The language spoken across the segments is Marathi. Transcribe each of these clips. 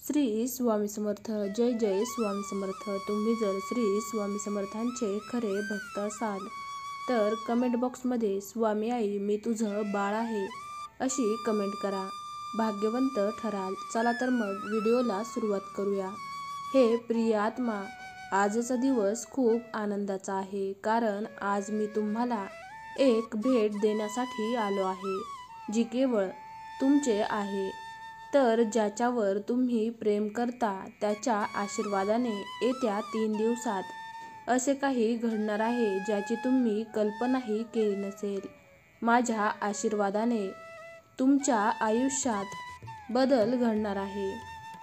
श्री स्वामी समर्थ. जय जय स्वामी समर्थ. तुम्ही जर श्री स्वामी समर्थांचे खरे भक्त असाल तर कमेंट बॉक्समध्ये स्वामी आई मी तुझं बाळ आहे अशी कमेंट करा. भाग्यवंत ठराल. चला तर मग व्हिडिओला सुरुवात करूया. हे प्रिय आत्मा, आजचा दिवस खूप आनंदाचा आहे, कारण आज मी तुम्हाला एक भेट देण्यासाठी आलो आहे, जी केवळ तुमचे आहे. तर ज्याच्यावर तुम्ही प्रेम करता त्याच्या आशीर्वादाने येत्या 3 दिवसात असे काही घडणार आहे ज्याची तुम्ही कल्पनाही केली नसेल. माझ्या आशीर्वादाने तुमच्या आयुष्यात बदल घडणार आहे.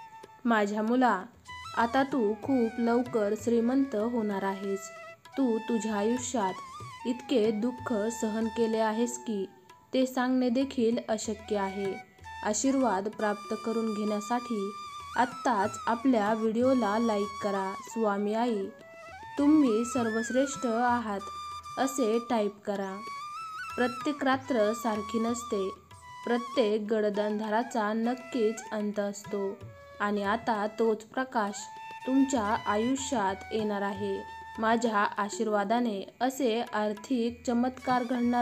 माझ्या मुला, आता तू खूप लवकर श्रीमंत होणार आहेस. तू तुझ्या आयुष्यात इतके दुःख सहन केले आहेस की ते सांगणे देखील अशक्य आहे. आशीर्वाद प्राप्त करून घेण्यासाठी आत्ताच आपल्या व्हिडिओला लाईक करा. स्वामी आई तुम्ही सर्वश्रेष्ठ आहात असे टाईप करा. प्रत्येक रात्र सारखी नसते. प्रत्येक गडद अंधाराचा नक्कीच अंत असतो आणि आता तोच प्रकाश तुमच्या आयुष्यात येणार आहे. माझ्या आशीर्वादाने असे आर्थिक चमत्कार घडणार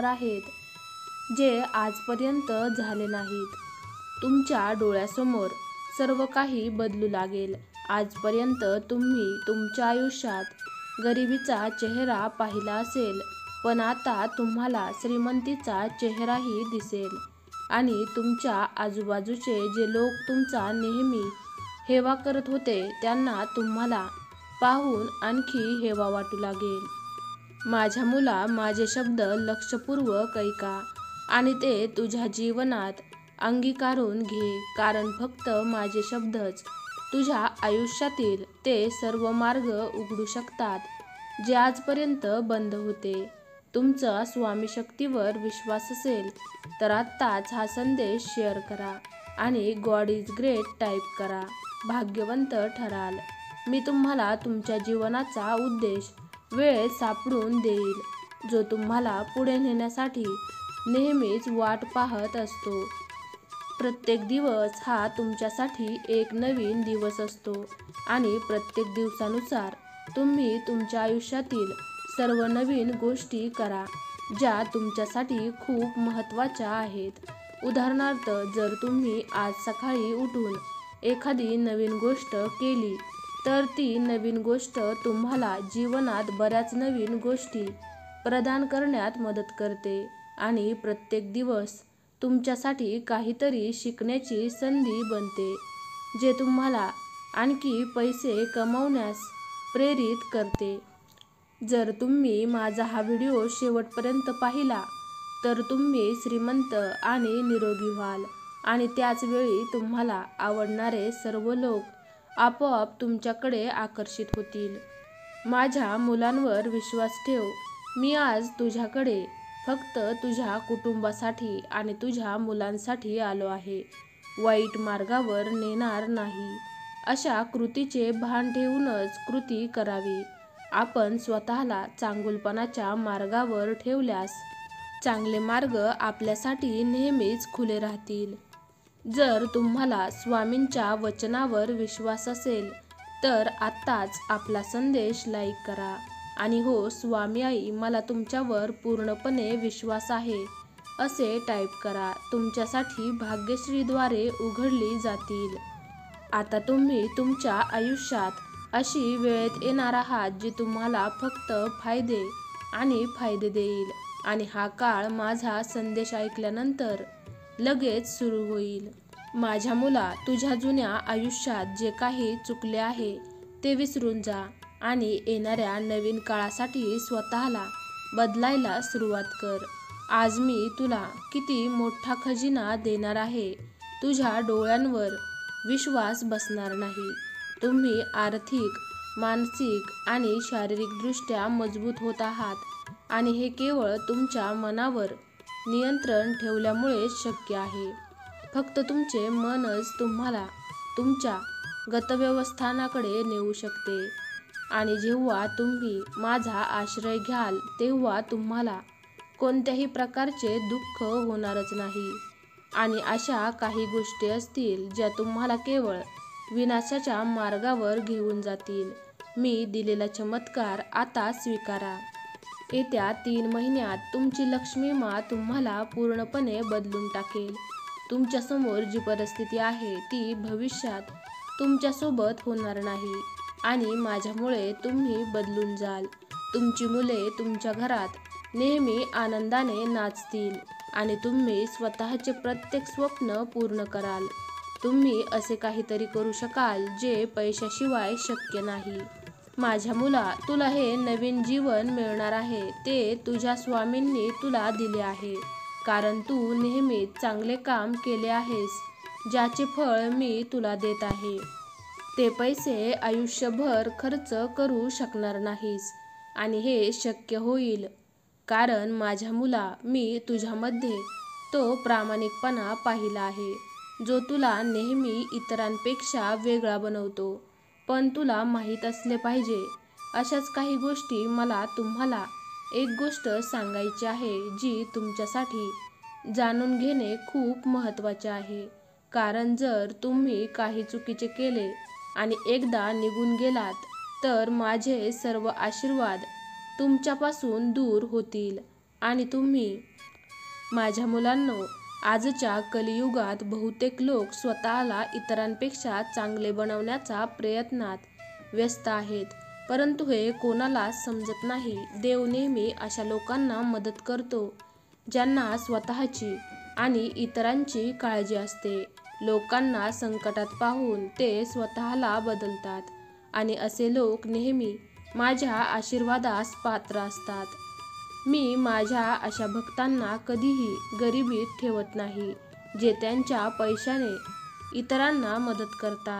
आहेत जे आजपर्यंत झाले नाहीत. तुमच्या डोळ्यासमोर सर्व काही बदलू लागेल. आजपर्यंत तुम्ही तुमच्या आयुष्यात गरिबीचा चेहरा पाहिला असेल, पण आता तुम्हाला श्रीमंतीचा चेहराही दिसेल आणि तुमच्या आजूबाजूचे जे लोक तुमचा नेहमी हेवा करत होते त्यांना तुम्हाला पाहून आणखी हेवा वाटू लागेल. माझ्या मुला, माझे शब्द लक्षपूर्वक ऐका आणि ते तुझ्या जीवनात अंगीकारून घे, कारण फक्त माझे शब्दच तुझ्या आयुष्यातील ते सर्व मार्ग उघडू शकतात जे आजपर्यंत बंद होते. तुमचा स्वामी शक्तीवर विश्वास असेल तर आत्ताच हा संदेश शेअर करा आणि गॉड इज ग्रेट टाईप करा. भाग्यवंत ठराल. मी तुम्हाला तुमच्या जीवनाचा उद्देश वेळेत सापडून देईल, जो तुम्हाला पुढे नेण्यासाठी नेहमीच वाट पाहत असतो. प्रत्येक दिवस हा तुमच्यासाठी एक नवीन दिवस असतो आणि प्रत्येक दिवसानुसार तुम्ही तुमच्या आयुष्यातील सर्व नवीन गोष्टी करा ज्या तुमच्यासाठी खूप महत्त्वाच्या आहेत. उदाहरणार्थ, जर तुम्ही आज सकाळी उठून एखादी नवीन गोष्ट केली तर ती नवीन गोष्ट तुम्हाला जीवनात बऱ्याच नवीन गोष्टी प्रदान करण्यात मदत करते आणि प्रत्येक दिवस तुमच्यासाठी काहीतरी शिकण्याची संधी बनते, जे तुम्हाला आणखी पैसे कमवण्यास प्रेरित करते. जर तुम्ही माझा हा व्हिडिओ शेवटपर्यंत पाहिला तर तुम्ही श्रीमंत आणि निरोगी व्हाल आणि त्याच वेळी तुम्हाला आवडणारे सर्व लोक आपोआप तुमच्याकडे आकर्षित होतील. माझ्या मुलांवर विश्वास ठेव. मी आज तुझ्याकडे फक्त तुझ्या कुटुंबासाठी आणि तुझ्या मुलांसाठी आलो आहे. वाईट मार्गावर नेणार नाही. अशा कृतीचे भान ठेवूनच कृती करावी. आपण स्वतःला चांगुलपणाच्या मार्गावर ठेवल्यास चांगले मार्ग आपल्यासाठी नेहमीच खुले राहतील. जर तुम्हाला स्वामींच्या वचनावर विश्वास असेल तर आत्ताच आपला संदेश लाईक करा आणि हो स्वामी आई मला तुमच्यावर पूर्णपणे विश्वास आहे असे टाईप करा. तुमच्यासाठी भाग्यश्रीद्वारे उघडली जातील. आता तुम्ही तुमच्या आयुष्यात अशी वेळेत येणार आहात जी तुम्हाला फक्त फायदे आणि फायदे देईल आणि हा काळ माझा संदेश ऐकल्यानंतर लगेच सुरू होईल. माझ्या मुला, तुझ्या जुन्या आयुष्यात जे काही चुकले आहे ते विसरून जा आणि येणाऱ्या नवीन काळासाठी स्वतःला बदलायला सुरुवात कर. आज मी तुला किती मोठा खजिना देणार आहे. तुझ्या डोळ्यांवर विश्वास बसणार नाही. तुम्ही आर्थिक, मानसिक आणि शारीरिकदृष्ट्या मजबूत होत आहात आणि हे केवळ तुमच्या मनावर नियंत्रण ठेवल्यामुळेच शक्य आहे. फक्त तुमचे मनच तुम्हाला तुमच्या गतव्यवस्थानाकडे नेऊ शकते आणि जेव्हा तुम्ही माझा आश्रय घ्याल तेव्हा तुम्हाला कोणत्याही प्रकारचे दुःख होणारच नाही. आणि अशा काही गोष्टी असतील ज्या तुम्हाला केवळ विनाशाच्या मार्गावर घेऊन जातील. मी दिलेला चमत्कार आता स्वीकारा. येत्या 3 महिन्यात तुमची लक्ष्मी माँ तुम्हाला पूर्णपणे बदलून टाकेल. तुमच्यासमोर जी परिस्थिती आहे ती भविष्यात तुमच्यासोबत होणार नाही आणि माझ्यामुळे तुम्ही बदलून जाल. तुमची मुले तुमच्या घरात नेहमी आनंदाने नाचतील आणि तुम्ही स्वतःचे प्रत्येक स्वप्न पूर्ण कराल. तुम्ही असे काहीतरी करू शकाल जे पैशाशिवाय शक्य नाही. माझ्या मुला, तुला हे नवीन जीवन मिळणार आहे ते तुझ्या स्वामींनी तुला दिले आहे, कारण तू नेहमीच चांगले काम केले आहेस, ज्याचे फळ मी तुला देत आहे. ते पैसे आयुष्यभर खर्च करू शकणार नाहीस आणि हे शक्य होईल कारण माझ्या मुला, मी तुझ्यामध्ये तो प्रामाणिकपणा पाहिला आहे जो तुला नेहमी इतरांपेक्षा वेगळा बनवतो. पण तुला माहीत असले पाहिजे, अशाच काही गोष्टी मला तुम्हाला एक गोष्ट सांगायची आहे जी तुमच्यासाठी जाणून घेणे खूप महत्त्वाचे आहे. कारण जर तुम्ही काही चुकीचे केले आणि एकदा निघून गेलात तर माझे सर्व आशीर्वाद तुमच्यापासून दूर होतील आणि तुम्ही. माझ्या मुलांनो, आजच्या कलियुगात बहुतेक लोक स्वतःला इतरांपेक्षा चांगले बनवण्याच्या प्रयत्नात व्यस्त आहेत, परंतु हे कोणालाच समजत नाही. देव नेहमी अशा लोकांना मदत करतो ज्यांना स्वतःची आणि इतरांची काळजी असते. लोकांना संकटात पाहून ते स्वतःला बदलतात आणि असे लोक नेहमी माझ्या आशीर्वादास पात्र असतात. मी माझ्या अशा भक्तांना कधीही गरिबीत ठेवत नाही, जे त्यांच्या पैशाने इतरांना मदत करतात.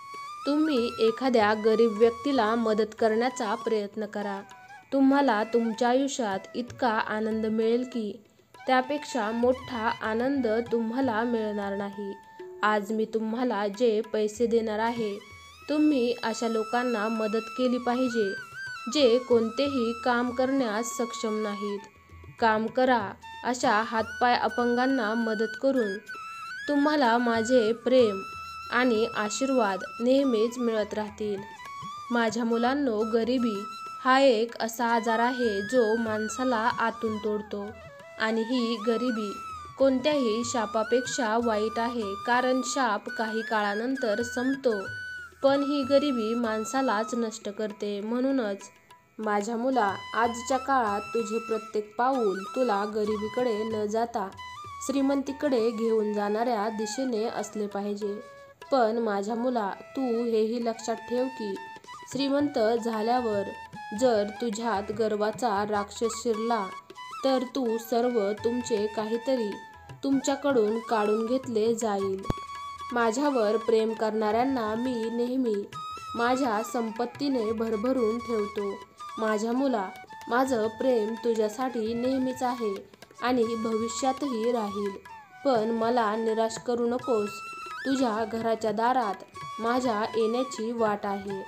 तुम्ही एखाद्या गरीब व्यक्तीला मदत करण्याचा प्रयत्न करा. तुम्हाला तुमच्या आयुष्यात इतका आनंद मिळेल की त्यापेक्षा मोठा आनंद तुम्हाला मिळणार नाही. आज मी तुम्हाला जे पैसे देणार आहे, तुम्ही अशा लोकांना मदत केली पाहिजे जे कोणतेही काम करण्यास सक्षम नाहीत. काम करा. अशा हातपाय अपंगांना मदत करून तुम्हाला माझे प्रेम आणि आशीर्वाद नेहमीच मिळत राहतील. माझ्या मुलांनो, गरिबी हा एक असा आजार आहे जो माणसाला आतून तोडतो आणि ही गरिबी कोणत्याही शापापेक्षा वाईट आहे, कारण शाप काही काळानंतर संपतो, पण ही गरिबी माणसालाच नष्ट करते. म्हणूनच माझ्या मुला, आजच्या काळात तुझे प्रत्येक पाऊल तुला गरिबीकडे न जाता श्रीमंतीकडे घेऊन जाणाऱ्या दिशेने असले पाहिजे. पण माझ्या मुला, तू हेही लक्षात ठेव की श्रीमंत झाल्यावर जर तुझ्यात गर्वाचा राक्षस शिरला तर तू सर्व तुमचे काहीतरी तुमच्याकडून काढून घेतले जाईल. माझ्यावर प्रेम करणाऱ्यांना मी नेहमी माझ्या संपत्तीने भरभरून ठेवतो. माझ्या मुला, माझं प्रेम तुझ्यासाठी नेहमीच आहे आणि भविष्यातही राहील. पण मला निराश करू नकोस. तुझ्या घराच्या दारात माझ्या येण्याची वाट आहे.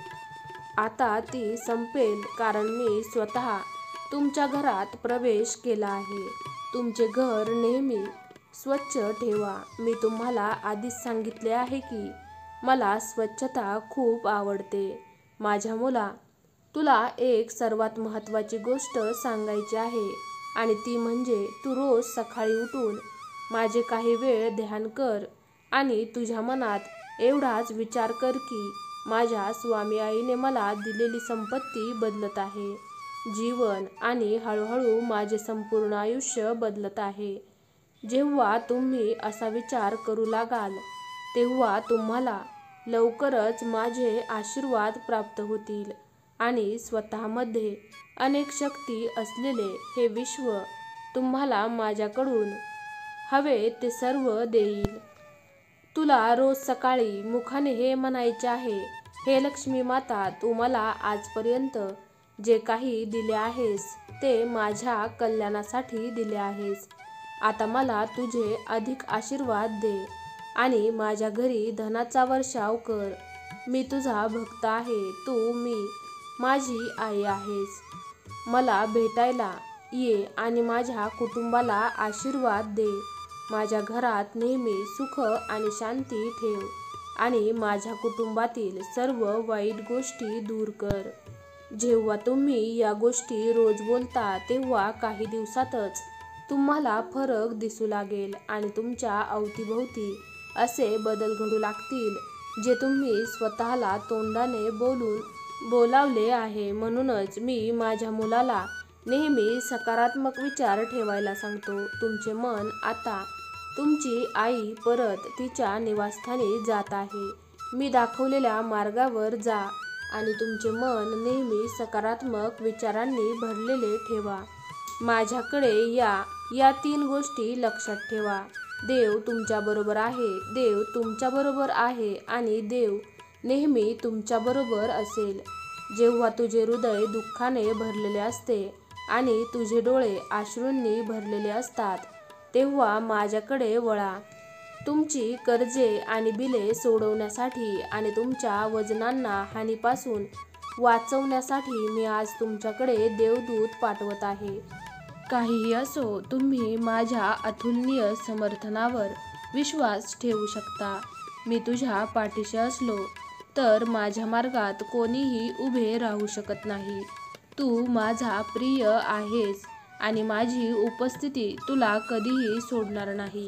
आता ती संपेल कारण मी स्वतः तुमच्या घरात प्रवेश केला आहे. तुमचे घर नेहमी स्वच्छ ठेवा. मी तुम्हाला आधीच सांगितले आहे की मला स्वच्छता खूप आवडते. माझ्या मुला, तुला एक सर्वात महत्त्वाची गोष्ट सांगायची आहे आणि ती म्हणजे तू रोज सकाळी उठून माझे काही वेळ ध्यान कर आणि तुझ्या मनात एवढाच विचार कर की माझ्या स्वामी आईने मला दिलेली संपत्ती बदलत आहे जीवन आणि हळूहळू माझे संपूर्ण आयुष्य बदलत आहे. जेव्हा तुम्ही असा विचार करू लागाल तेव्हा तुम्हाला लवकरच माझे आशीर्वाद प्राप्त होतील आणि स्वतःमध्ये अनेक शक्ती असलेले हे विश्व तुम्हाला माझ्याकडून हवे ते सर्व देईल. तुला रोज सकाळी मुखाने हे म्हणायचे आहे, हे लक्ष्मी माता, तू मला आजपर्यंत जे काही दिले आहेस ते माझ्या कल्याणासाठी दिले आहेस. आता मला तुझे अधिक आशीर्वाद दे आणि माझ्या घरी धनाचा वर्षाव कर. मी तुझा भक्त आहे. तू माझी आई आहेस. मला भेटायला ये आणि माझ्या कुटुंबाला आशीर्वाद दे. माझ्या घरात नेहमी सुख आणि शांती ठेव. आणि माझ्या कुटुंबातील सर्व वाईट गोष्टी दूर कर. जेव्हा तुम्ही या गोष्टी रोज बोलता तेव्हा काही दिवसातच तुम्हाला फरक दिसू लागेल आणि तुमच्या अवतीभोवती असे बदल घडू लागतील जे तुम्ही स्वतःला तोंडाने बोलावले आहे. म्हणूनच मी माझ्या मुलाला नेहमी सकारात्मक विचार ठेवायला सांगतो. तुमचे मन आता तुमची आई परत तिच्या निवासस्थानी जात आहे. मी दाखवलेल्या मार्गावर जा आणि तुमचे मन नेहमी सकारात्मक विचारांनी भरलेले ठेवा. माझ्याकडे या 3 गोष्टी लक्षात ठेवा. देव तुमच्याबरोबर आहे, देव तुमच्याबरोबर आहे आणि देव नेहमी तुमच्याबरोबर असेल. जेव्हा तुझे हृदय दुःखाने भरलेले असते आणि तुझे डोळे अश्रूंनी भरलेले असतात तेव्हा माझ्याकडे वळा. तुमची कर्जे आणि बिले सोडवण्यासाठी आणि तुमच्या वजनांना हानीपासून वाचवण्यासाठी मी आज तुमच्याकडे देवदूत पाठवत आहे. काहीही असो, तुम्ही माझ्या अतुलनीय समर्थनावर विश्वास ठेवू शकता. मी तुझ्या पाठीशी असलो तर माझ्या मार्गात कोणीही उभे राहू शकत नाही. तू माझा प्रिय आहेस आणि माझी उपस्थिती तुला कधीही सोडणार नाही.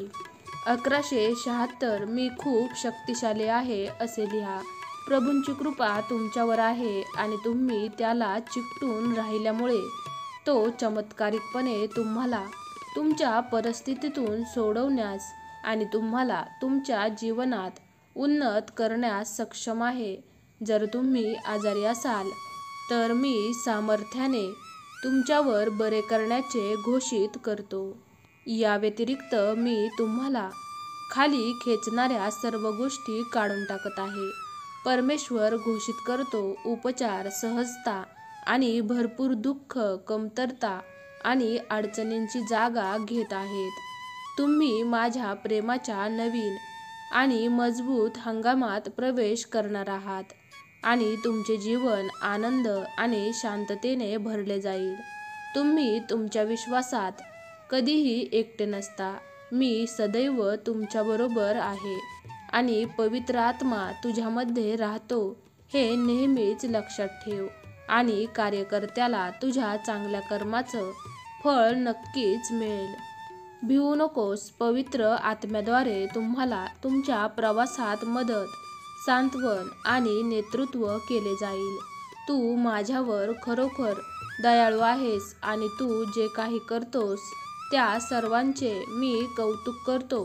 1176 मी खूप शक्तिशाली आहे असे लिहा. प्रभूंची कृपा तुमच्यावर आहे आणि तुम्ही त्याला चिकटून राहिल्यामुळे तो चमत्कारिकपणे तुम्हाला तुमच्या परिस्थितीतून सोडवण्यास आणि तुम्हाला तुमच्या जीवनात उन्नत करण्यास सक्षम आहे. जर तुम्ही आजारी असाल तर मी सामर्थ्याने तुमच्यावर बरे करण्याचे घोषित करतो. या व्यतिरिक्त मी तुम्हाला खाली खेचणाऱ्या सर्व गोष्टी काढून टाकत आहे. परमेश्वर घोषित करतो, उपचार, सहजता आणि भरपूर दुःख, कमतरता आणि अडचणींची जागा घेत आहेत. तुम्ही माझ्या प्रेमाच्या नवीन आणि मजबूत हंगामात प्रवेश करणार आहात आणि तुमचे जीवन आनंद आणि शांततेने भरले जाईल. तुम्ही तुमच्या विश्वासात कधीही एकटे नसता. मी सदैव तुमच्याबरोबर आहे आणि पवित्र आत्मा तुझ्यामध्ये राहतो हे नेहमीच लक्षात ठेव आणि कार्यकर्त्याला तुझ्या चांगल्या कर्माचं फळ नक्कीच मिळेल. भिवू नकोस. पवित्र आत्म्याद्वारे तुम्हाला तुमच्या प्रवासात मदत, सांत्वन आणि नेतृत्व केले जाईल. तू माझ्यावर खरोखर दयाळू आहेस आणि तू जे काही करतोस त्या सर्वांचे मी कौतुक करतो.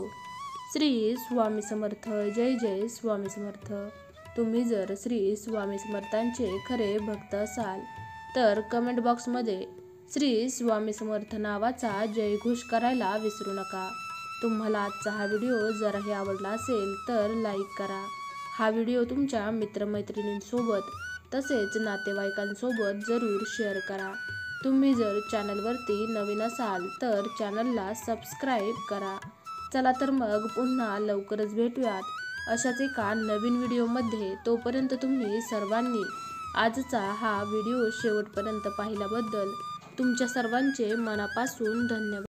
श्री स्वामी समर्थ. जय जय स्वामी समर्थ. तुम्ही जर श्री स्वामी समर्थांचे खरे भक्त असाल तर कमेंट बॉक्समध्ये श्री स्वामी समर्थ नावाचा जयघोष करायला विसरू नका. तुम्हाला आजचा हा व्हिडिओ जराही आवडला असेल तर लाईक करा. हा व्हिडिओ तुमच्या मित्रमैत्रिणींसोबत तसेच नातेवाईकांसोबत जरूर शेअर करा. तुम्ही जर चॅनलवरती नवीन असाल तर चॅनलला सबस्क्राईब करा. चला तर मग पुन्हा लवकरच भेटूयात अशाच एका नवीन व्हिडिओमध्ये. तोपर्यंत तुम्ही सर्वांनी आजचा हा व्हिडिओ शेवटपर्यंत पाहिल्याबद्दल तुमच्या सर्वांचे मनापासून धन्यवाद.